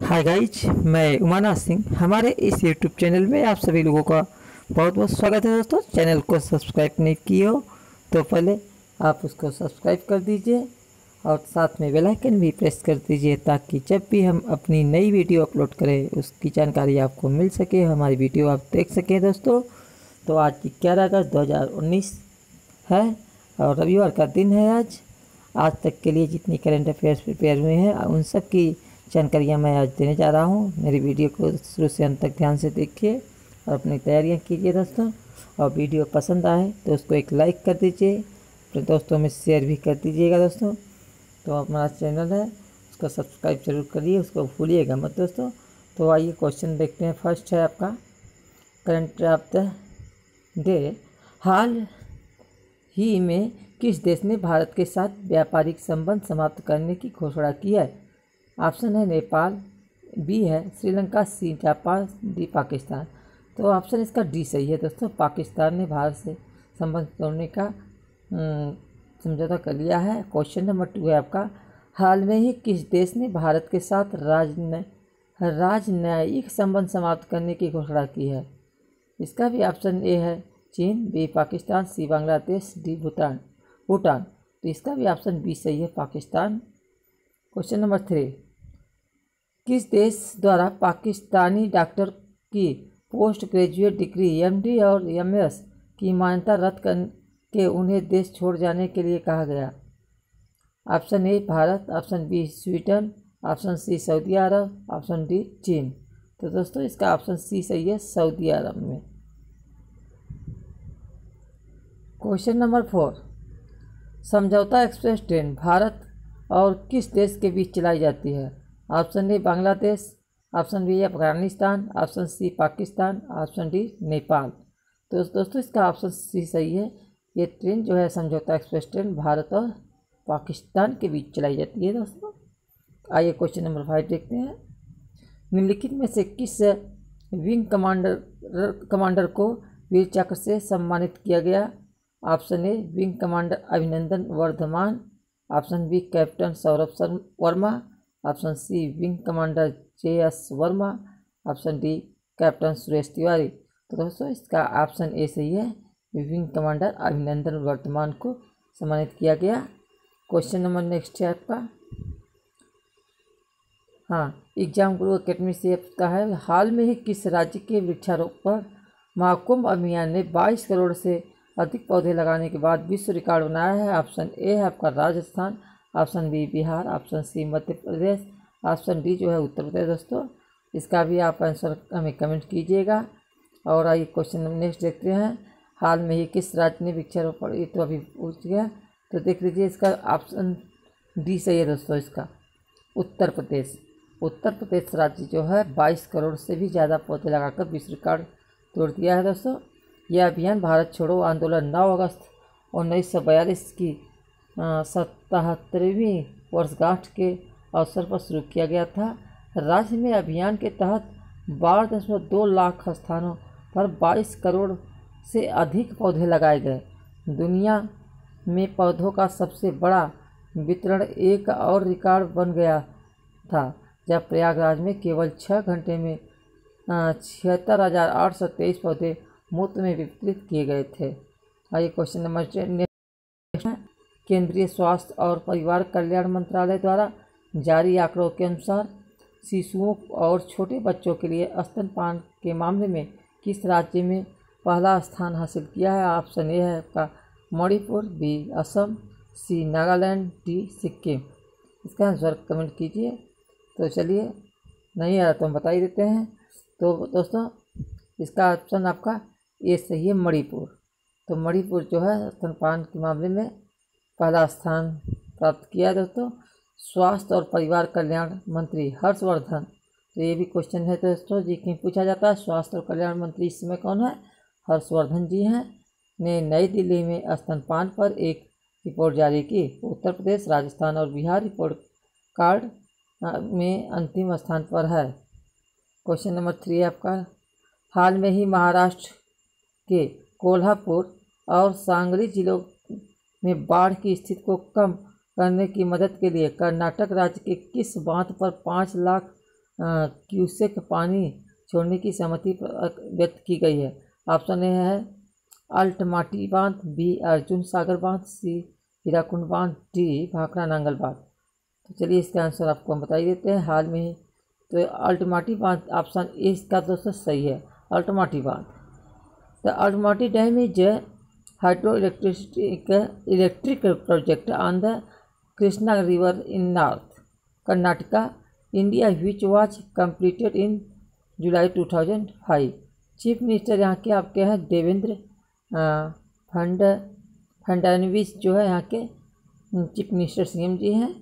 Hi guys, मैं उमानाथ सिंह। हमारे इस यूट्यूब चैनल में आप सभी लोगों का बहुत बहुत स्वागत है। दोस्तों, चैनल को सब्सक्राइब नहीं किए हो तो पहले आप उसको सब्सक्राइब कर दीजिए और साथ में बेल आइकन भी प्रेस कर दीजिए ताकि जब भी हम अपनी नई वीडियो अपलोड करें उसकी जानकारी आपको मिल सके, हमारी वीडियो आप देख सकें। दोस्तों, तो आज 11 अगस्त 2019 है और रविवार का दिन है। आज तक के लिए जितनी करंट अफेयर्स प्रिपेयर हुए हैं उन सब की जानकारियाँ मैं आज देने जा रहा हूँ। मेरी वीडियो को शुरू से अंत तक ध्यान से देखिए और अपनी तैयारियाँ कीजिए दोस्तों। और वीडियो पसंद आए तो उसको एक लाइक कर दीजिए, अपने दोस्तों में शेयर भी कर दीजिएगा दोस्तों। तो हमारा चैनल है उसको सब्सक्राइब जरूर करिए, उसको भूलिएगा मत दोस्तों। तो आइए क्वेश्चन देखते हैं। फर्स्ट है आपका करंट ऑफ द डे। हाल ही में किस देश ने भारत के साथ व्यापारिक संबंध समाप्त करने की घोषणा की है? ऑप्शन है नेपाल, बी है Sri Lanka, C Japan, D Pakistan. तो ऑप्शन इसका डी सही है दोस्तों। पाकिस्तान ने भारत से संबंध तोड़ने का समझौता कर लिया है। क्वेश्चन नंबर 2 है आपका, हाल में ही किस देश ने भारत के साथ राजनयिक संबंध समाप्त करने की घोषणा की है? इसका भी ऑप्शन ए है चीन, B Pakistan, C Bangladesh, D Bhutan. तो इसका भी ऑप्शन बी सही है, पाकिस्तान। क्वेश्चन नंबर 3, किस देश द्वारा पाकिस्तानी डॉक्टर की पोस्ट ग्रेजुएट डिग्री एमडी और एमएस की मान्यता रद्द करके उन्हें देश छोड़ जाने के लिए कहा गया? Option A Bharat, option B Sweden, option C सऊदी अरब, ऑप्शन डी चीन। तो दोस्तों इसका ऑप्शन सी सही है, सऊदी अरब में। क्वेश्चन नंबर 4, समझौता एक्सप्रेस ट्रेन भारत और किस देश के बीच चलाई जाती है? Option A Bangladesh, option B Afghanistan, option C Pakistan, option D Nepal. तो दोस्तों इसका ऑप्शन सी सही है। ये ट्रेन जो है समझौता एक्सप्रेस ट्रेन भारत और पाकिस्तान के बीच चलाई जाती है दोस्तों। आइए क्वेश्चन नंबर 5 देखते हैं। निम्नलिखित में से किस विंग कमांडर को वीर चक्र से सम्मानित किया गया? ऑप्शन ए wing commander Abhinandan Vardhaman, option B captain Saurabh Verma, option C wing commander JS Verma, option D captain Suresh Tiwari. तो दोस्तों इसका ऑप्शन ए सही है, विंग कमांडर अभिनंदन वर्धमान को सम्मानित किया गया। क्वेश्चन नंबर नेक्स्ट है आपका, एग्जाम गुरु अकेडमी से का है, हाल में ही किस राज्य के वृक्षारोपण महाकुंभ अभियान ने 22 करोड़ से अधिक पौधे लगाने के बाद विश्व रिकॉर्ड बनाया है? ऑप्शन ए है आपका Rajasthan, option B Bihar, option C Madhya Pradesh, option D जो है उत्तर प्रदेश। दोस्तों इसका भी आप आंसर हमें कमेंट कीजिएगा। और आइए क्वेश्चन नेक्स्ट देखते हैं। हाल में ही किस राज्य ने वृक्षारोपण, ये तो अभी पूछ गया, तो देख लीजिए इसका ऑप्शन डी सही है दोस्तों। इसका उत्तर प्रदेश राज्य जो है 22 करोड़ से भी ज़्यादा पौधे लगाकर विश्व रिकॉर्ड तोड़ दिया है दोस्तों। यह अभियान भारत छोड़ो आंदोलन 9 अगस्त 1942 की 77वीं वर्षगांठ के अवसर पर शुरू किया गया था। राज्य में अभियान के तहत 12.2 लाख स्थानों पर 22 करोड़ से अधिक पौधे लगाए गए। दुनिया में पौधों का सबसे बड़ा वितरण एक और रिकॉर्ड बन गया था जब प्रयागराज में केवल 6 घंटे में 76,823 पौधे मुफ्त में वितरित किए गए थे। आइए क्वेश्चन नंबर 10, केंद्रीय स्वास्थ्य और परिवार कल्याण मंत्रालय द्वारा जारी आंकड़ों के अनुसार शिशुओं और छोटे बच्चों के लिए स्तनपान के मामले में किस राज्य में पहला स्थान हासिल किया है? ऑप्शन ए है आपका Manipur, B Assam, C Nagaland, D Sikkim. इसका आंसर कमेंट कीजिए। तो चलिए, नहीं आ रहा तो हम बता ही देते हैं। तो दोस्तों इसका ऑप्शन आपका ए सही है, मणिपुर। तो मणिपुर जो है स्तनपान के मामले में पहला स्थान प्राप्त किया दोस्तों। स्वास्थ्य और परिवार कल्याण मंत्री हर्षवर्धन, तो ये भी क्वेश्चन है दोस्तों जी कि पूछा जाता है, स्वास्थ्य और कल्याण मंत्री इस समय कौन है? हर्षवर्धन जी हैं, ने नई दिल्ली में स्तनपान पर एक रिपोर्ट जारी की। उत्तर प्रदेश, राजस्थान और बिहार रिपोर्ट कार्ड में अंतिम स्थान पर है। क्वेश्चन नंबर 3 आपका, हाल में ही महाराष्ट्र के कोल्हापुर और सांगली जिलों में बाढ़ की स्थिति को कम करने की मदद के लिए कर्नाटक राज्य के किस बांध पर 5 लाख क्यूसेक पानी छोड़ने की सहमति व्यक्त की गई है। ऑप्शन ए है अल्टमाटी बांध, बी अर्जुन सागर बांध, सी हीराकुंड बांध, डी भाखड़ा नांगल बांध। तो चलिए इसका आंसर आपको हम बता ही देते हैं हाल में ही। तो अल्टमाटी बांध ऑप्शन ए इसका दोस्तों सही है, अल्टमाटी बांध। The Almatti dam is hydro electric project on the Krishna river in north Karnataka India which was completed in July 2005। Chief minister यहाँ के आपके हैं देवेंद्र फडणवीस जो है यहाँ के चीफ मिनिस्टर सीएम जी हैं।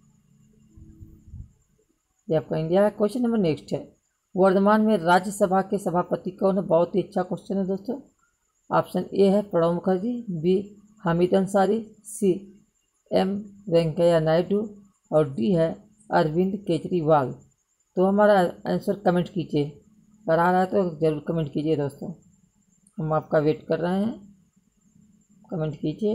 ये आपका इंडिया है। क्वेश्चन नंबर नेक्स्ट है, वर्तमान में राज्यसभा के सभापति कौन है? बहुत ही अच्छा क्वेश्चन है दोस्तों। ऑप्शन ए है Pranab Mukherjee, B Hamid Ansari, C M Venkaiah Naidu और डी है अरविंद केजरीवाल। तो हमारा आंसर कमेंट कीजिए, अगर आ रहा है तो ज़रूर कमेंट कीजिए दोस्तों, हम आपका वेट कर रहे हैं, कमेंट कीजिए।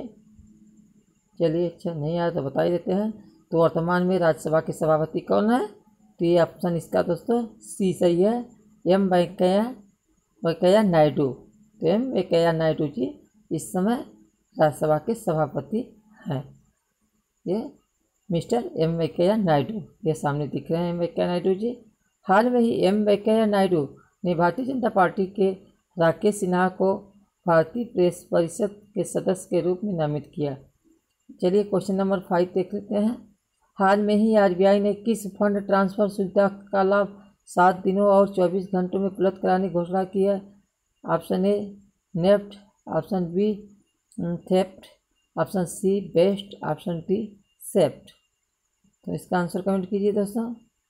चलिए अच्छा नहीं आया तो बता ही देते हैं। तो वर्तमान में राज्यसभा के सभापति कौन है? तो ये ऑप्शन इसका दोस्तों सी सही है, एम वेंकैया नायडू। तो एम वेंकैया नायडू जी इस समय राज्यसभा के सभापति हैं। ये मिस्टर एम वेंकैया नायडू, ये सामने दिख रहे हैं एम वेंकैया नायडू जी। हाल में ही एम वेंकैया नायडू ने भारतीय जनता पार्टी के राकेश सिन्हा को भारतीय प्रेस परिषद के सदस्य के रूप में नामित किया। चलिए क्वेश्चन नंबर 5 देख लेते हैं। हाल में ही आरबीआई ने किस फंड ट्रांसफर सुविधा का लाभ 7 दिनों और 24 घंटों में उपलब्ध कराने की घोषणा की है? Option A NEFT, option B theft, option C best, option D सेफ्ट। तो इसका आंसर कमेंट कीजिए दोस्तों।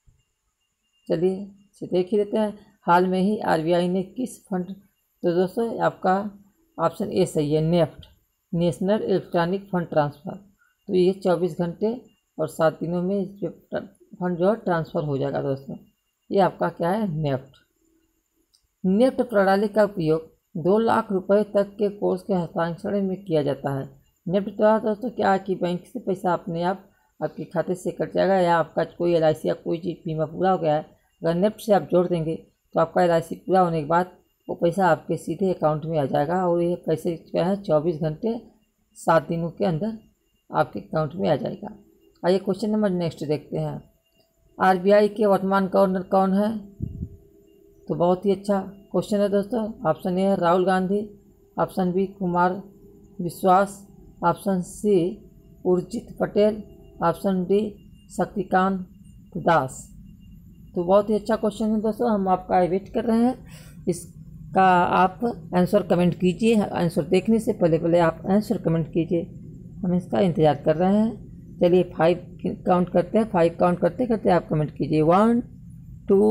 चलिए इसे देख ही लेते हैं। हाल में ही आरबीआई ने किस फंड, तो दोस्तों आपका ऑप्शन ए सही है, NEFT, national electronic fund transfer. तो ये 24 घंटे और 7 दिनों में जो फंड जो है ट्रांसफ़र हो जाएगा दोस्तों। ये आपका क्या है, नेफ्ट। नेफ्ट प्रणाली का उपयोग 2 लाख रुपए तक के कोष के हस्तांतरण में किया जाता है। नेफ्ट द्वारा दोस्तों क्या है कि बैंक से पैसा अपने आप आपके खाते से कट जाएगा, या आपका कोई एलआईसी या कोई चीज़ बीमा पूरा हो गया है, अगर नेफ्ट से आप जोड़ देंगे तो आपका एलआईसी पूरा होने के बाद वो पैसा आपके सीधे अकाउंट में आ जाएगा, और ये पैसे क्या है 24 घंटे 7 दिनों के अंदर आपके अकाउंट में आ जाएगा। आइए क्वेश्चन नंबर नेक्स्ट देखते हैं। आरबीआई के वर्तमान गवर्नर कौन है? तो बहुत ही अच्छा क्वेश्चन है दोस्तों। ऑप्शन ए है Rahul Gandhi, option B Kumar Vishwas, option C Urjit Patel, option D Shaktikanta Das. तो बहुत ही अच्छा क्वेश्चन है दोस्तों, हम आपका वेट कर रहे हैं। इसका आप आंसर कमेंट कीजिए। आंसर देखने से पहले आप आंसर कमेंट कीजिए, हम इसका इंतज़ार कर रहे हैं। चलिए 5 काउंट करते हैं, 5 काउंट करते करते आप कमेंट कीजिए। 1 2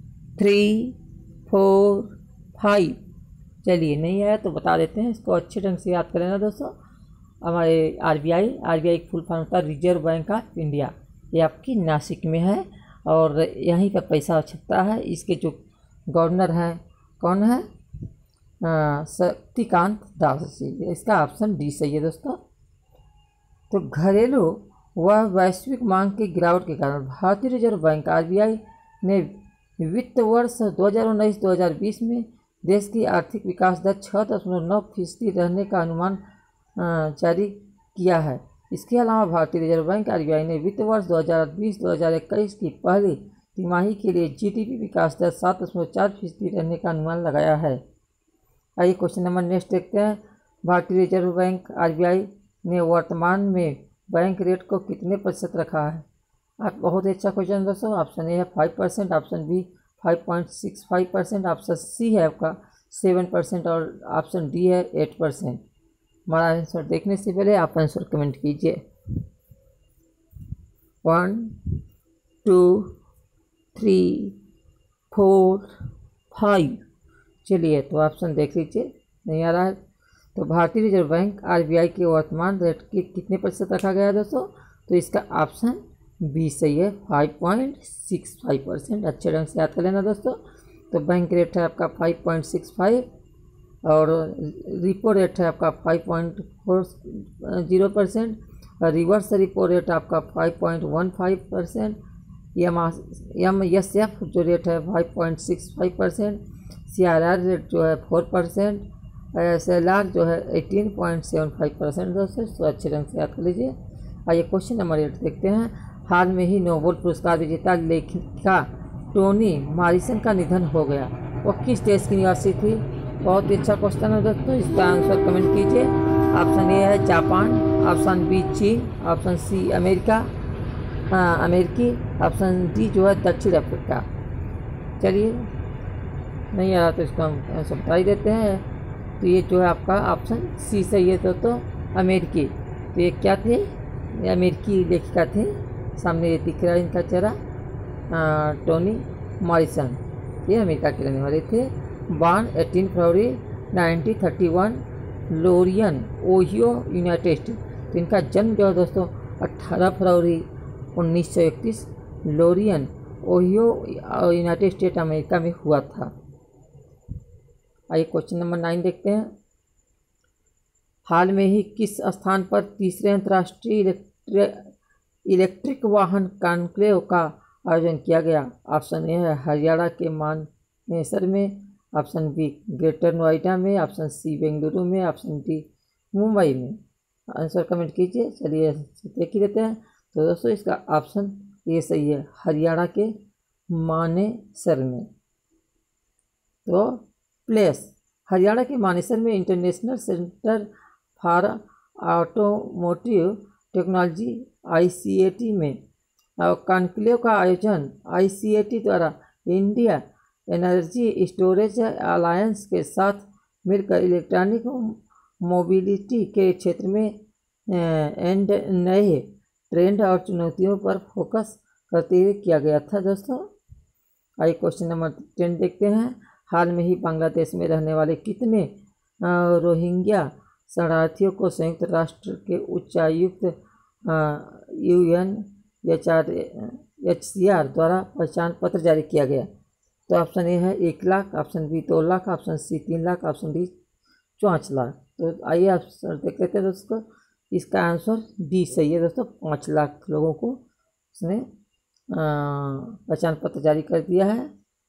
3 4 5। चलिए नहीं आया तो बता देते हैं, इसको अच्छे ढंग से याद करें ना दोस्तों। हमारे आरबीआई की फुल फॉर्म होता है रिजर्व बैंक ऑफ इंडिया। ये आपकी नासिक में है और यहीं पर पैसा छपता है। इसके जो गवर्नर हैं कौन है? शक्तिकांत दास जी। इसका ऑप्शन डी सही है दोस्तों। तो घरेलू व वैश्विक मांग की गिरावट के कारण भारतीय रिजर्व बैंक आरबीआई ने वित्त वर्ष 2019-2020 में देश की आर्थिक विकास दर 6.9% रहने का अनुमान जारी किया है। इसके अलावा भारतीय रिजर्व बैंक आरबीआई ने वित्त वर्ष 2020-2021 की पहली तिमाही के लिए जीडीपी विकास दर 7.4% रहने का अनुमान लगाया है। आइए क्वेश्चन नंबर नेक्स्ट देखते हैं। भारतीय रिजर्व बैंक आरबीआई ने वर्तमान में बैंक रेट को कितने प्रतिशत रखा है? आप बहुत ही अच्छा क्वेश्चन दोस्तों। ऑप्शन ए है 5%, ऑप्शन बी 5.65%, ऑप्शन सी है आपका 7% और ऑप्शन डी है 8%। हमारा आंसर देखने से पहले आप आंसर कमेंट कीजिए। 1 2 3 4 5। चलिए तो ऑप्शन देख लीजिए, नहीं आ रहा है। तो भारतीय रिजर्व बैंक आरबीआई के वर्तमान रेट के कितने प्रतिशत रखा गया है दोस्तों? तो इसका ऑप्शन बी सही है, 5.65%। अच्छे ढंग से याद कर लेना दोस्तों। तो बैंक रेट है आपका 5.65 और रिपो रेट है आपका 5.40%, और रिवर्स रिपो रेट आपका 5.15%, MSF जो रेट है 5.65%, CRR रेट जो है 4%, SLR जो है 18.75% दोस्तों, तो अच्छे ढंग से याद कर लीजिए। आइए क्वेश्चन नंबर 8 देखते हैं। हाल में ही नोबेल पुरस्कार विजेता लेखिका टोनी मॉरिसन का निधन हो गया, वो किस देश की निवासी थी? बहुत ही अच्छा क्वेश्चन है दोस्तों, इसका आंसर कमेंट कीजिए। ऑप्शन ए है जापान, ऑप्शन बी चीन, ऑप्शन सी अमेरिकी, ऑप्शन डी जो है दक्षिण अफ्रीका। चलिए नहीं आ रहा तो इसको हम आंसर बता ही देते हैं। तो ये जो है आपका ऑप्शन सी सही है दोस्तों, अमेरिकी। तो ये क्या थे? ये अमेरिकी लेखिका थे, सामने ये दिख रहा है इनका चेहरा, टोनी मॉरिसन, ये अमेरिका के रहने वाले थे। बॉर्न 18 फरवरी 1931 लोरियन, ओहियो, यूनाइटेड स्टेट। तो इनका जन्म जो है दोस्तों 18 फरवरी 1931 Lorain, Ohio, United State America में हुआ था। आइए क्वेश्चन नंबर 9 देखते हैं। हाल में ही किस स्थान पर तीसरे अंतर्राष्ट्रीय इलेक्ट्रिक वाहन कॉन्क्लेव का आयोजन किया गया? ऑप्शन ए है हरियाणा के मानेसर में, ऑप्शन बी ग्रेटर नोएडा में, ऑप्शन सी बेंगलुरु में, ऑप्शन डी मुंबई में। आंसर कमेंट कीजिए। चलिए देख ही देते हैं। तो दोस्तों इसका ऑप्शन ये सही है, हरियाणा के मानेसर में। तो प्लेस हरियाणा के मानेसर में international centre for automotive technology ICAT में कॉन्क्लेव का आयोजन ICAT द्वारा इंडिया एनर्जी स्टोरेज अलायंस के साथ मिलकर इलेक्ट्रॉनिक मोबिलिटी के क्षेत्र में नए ट्रेंड और चुनौतियों पर फोकस करते हुए किया गया था दोस्तों। आइए क्वेश्चन नंबर 10 देखते हैं। हाल में ही बांग्लादेश में रहने वाले कितने रोहिंग्या शरणार्थियों को संयुक्त राष्ट्र के उच्चायुक्त UNHCR द्वारा पहचान पत्र जारी किया गया? तो ऑप्शन ए है 1 lakh, option B 2 lakh, option C 3 lakh, option D 5 lakh. तो आइए आंसर देख लेते हैं दोस्तों। इसका आंसर डी सही है दोस्तों, 5 लाख लोगों को उसने पहचान पत्र जारी कर दिया है।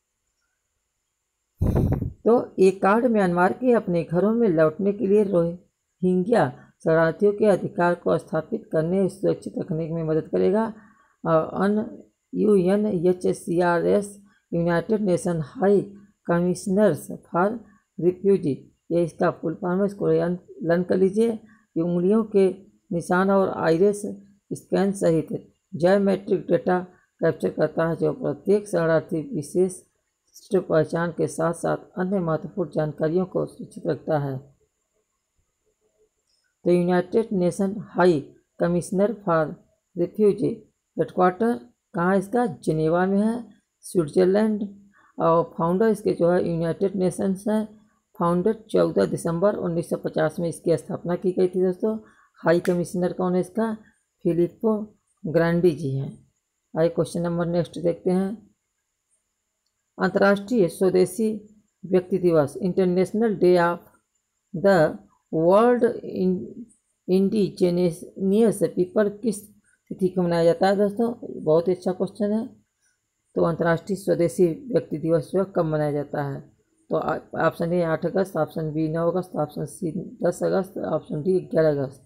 तो एक कार्ड म्यांमार के अपने घरों में लौटने के लिए रोहिंग्या शरणार्थियों के अधिकार को स्थापित करने सुरक्षित रखने में मदद करेगा। UNHCRS United Nation High Commissioners for Refugee, ये इसका फुल फॉर्म है, इसको लर्न कर लीजिए। ये उंगलियों के निशान और आइरिस स्कैन सहित बायोमेट्रिक डेटा कैप्चर करता है, जो प्रत्येक शरणार्थी विशेष पहचान के साथ साथ अन्य महत्वपूर्ण जानकारियों को सुरक्षित रखता है। तो United Nation High Commissioner for Refugee headquarter कहाँ है इसका? जिनेवा में है, स्विट्जरलैंड। और फाउंडर इसके जो है यूनाइटेड नेशंस है। फाउंडर 14 दिसंबर 1950 में इसकी स्थापना की गई थी दोस्तों। हाई कमिश्नर कौन है इसका? फिलिप्पो ग्रांडी जी हैं। आइए क्वेश्चन नंबर नेक्स्ट देखते हैं। अंतर्राष्ट्रीय स्वदेशी व्यक्ति दिवस International Day of the World Indigenous People किस तिथि को मनाया जाता है दोस्तों? बहुत ही अच्छा क्वेश्चन है। तो अंतर्राष्ट्रीय स्वदेशी व्यक्ति दिवस जो कब मनाया जाता है? तो ऑप्शन ए 8 अगस्त, ऑप्शन बी 9 अगस्त, ऑप्शन सी 10 अगस्त, ऑप्शन डी 11 अगस्त।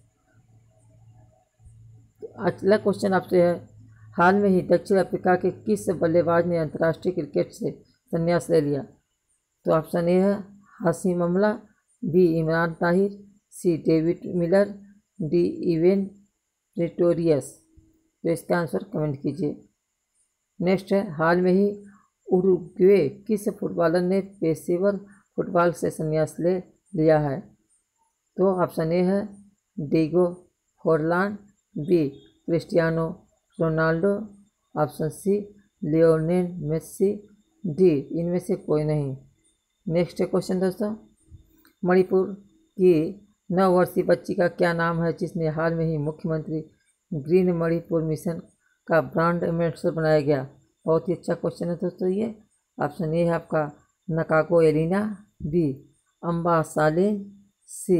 अगला क्वेश्चन आपसे है, हाल में ही दक्षिण अफ्रीका के किस बल्लेबाज ने अंतर्राष्ट्रीय क्रिकेट से संन्यास ले लिया? तो ऑप्शन ए है Hashim Amla, B Imran Tahir, C David Miller, D Dwaine Pretorius. तो इसका आंसर कमेंट कीजिए। नेक्स्ट है, हाल में ही उरुग्वे किस फुटबॉलर ने पेशेवर फुटबॉल से संन्यास ले लिया है? तो ऑप्शन ए है Diego Forlan, B Cristiano Ronaldo, option C Lionel Messi, D इनमें से कोई नहीं। नेक्स्ट क्वेश्चन दोस्तों, मणिपुर की 9 वर्षीय बच्ची का क्या नाम है जिसने हाल में ही मुख्यमंत्री ग्रीन मणिपुर मिशन का ब्रांड एम्बेसडर बनाया गया? बहुत ही अच्छा क्वेश्चन है दोस्तों ये। ऑप्शन ए है आपका नकागो एलिना, बी अम्बा सालिन, सी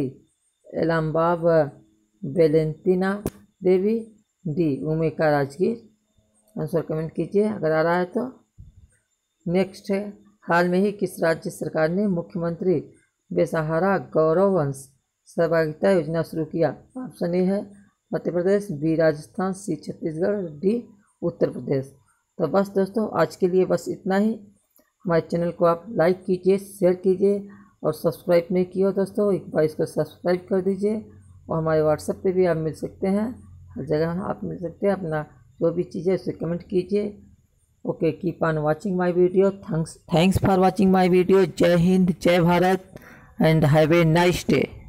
एलम्बाब वेलेंटिना देवी, डी उमेका राजगीर। आंसर कमेंट कीजिए अगर आ रहा है तो। नेक्स्ट है, हाल में ही किस राज्य सरकार ने मुख्यमंत्री बेसहारा गौरवंश सहभागिता योजना शुरू किया? ऑप्शन ए है Madhya Pradesh, B Rajasthan, C Chhattisgarh, D Uttar Pradesh. तो बस दोस्तों आज के लिए बस इतना ही। हमारे चैनल को आप लाइक कीजिए, शेयर कीजिए और सब्सक्राइब नहीं किया हो दोस्तों एक बार इसको सब्सक्राइब कर दीजिए। और हमारे व्हाट्सएप पे भी आप मिल सकते हैं, हर जगह आप मिल सकते हैं। अपना जो भी चीज़ है उसे कमेंट कीजिए। Okay, keep on watching my video. Thanks for watching my video. जय हिंद, जय Bharat and have a nice day.